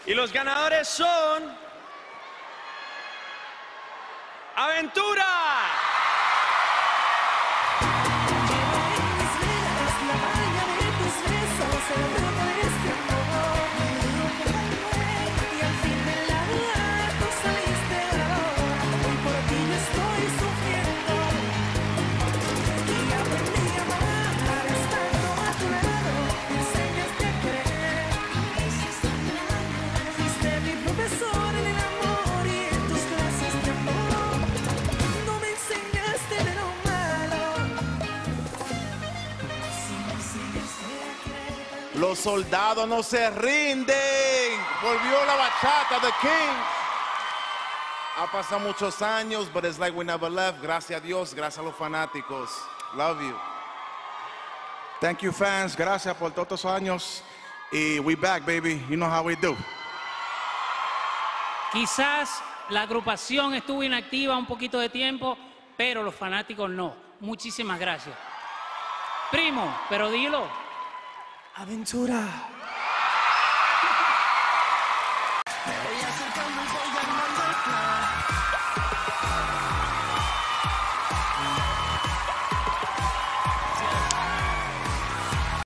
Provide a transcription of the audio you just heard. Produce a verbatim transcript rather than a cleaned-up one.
Y los ganadores son... ¡Aventura! Los soldados no se rinden. Volvió la bachata, The King. Ha pasado muchos años, but it's like we never left. Gracias a Dios, gracias a los fanáticos. Love you. Thank you, fans. Gracias por todos esos años. Y we back, baby. You know how we do. Quizás la agrupación estuvo inactiva un poquito de tiempo, pero los fanáticos no. Muchísimas gracias. Primo, pero dilo. Aventura.